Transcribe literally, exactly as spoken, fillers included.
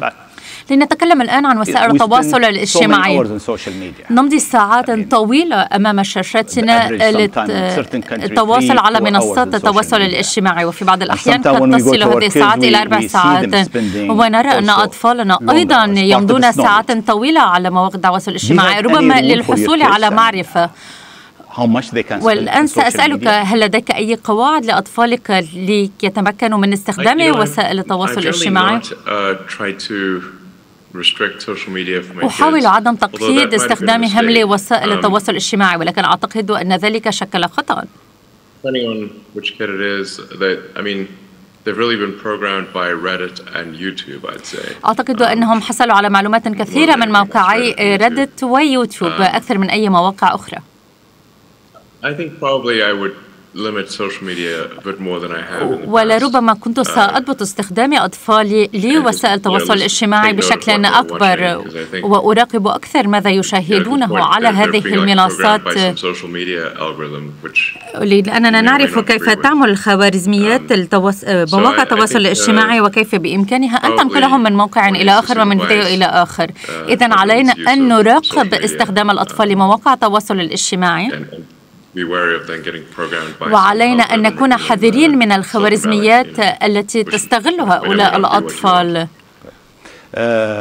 لنتكلم الآن عن وسائل التواصل الاجتماعي. نمضي ساعات طويلة أمام شاشاتنا للتواصل على منصات التواصل الاجتماعي، وفي بعض الأحيان قد تصل هذه الساعات إلى أربع ساعات، ونرى أن أطفالنا أيضا يمضون ساعات طويلة على مواقع التواصل الاجتماعي ربما للحصول على معرفة. والآن سأسألك، هل لديك أي قواعد لأطفالك ليتمكنوا من استخدام وسائل التواصل الاجتماعي؟ أحاول عدم تقييد استخدامهم لوسائل التواصل الاجتماعي، ولكن أعتقد أن ذلك شكل خطأ. أعتقد أنهم حصلوا على معلومات كثيرة من موقعي ريدت ويوتيوب أكثر من أي مواقع أخرى. ولربما كنت سأضبط استخدام أطفالي لوسائل التواصل الاجتماعي بشكل أكبر، وأراقب أكثر ماذا يشاهدونه على هذه المنصات، لأننا نعرف كيف تعمل خوارزميات التواص... مواقع التواصل الاجتماعي وكيف بإمكانها أن تنقلهم من موقع إلى آخر ومن فيديو إلى آخر. إذن علينا أن نراقب استخدام الأطفال لمواقع التواصل الاجتماعي، وعلينا أن نكون حذرين من الخوارزميات التي تستغل هؤلاء الأطفال.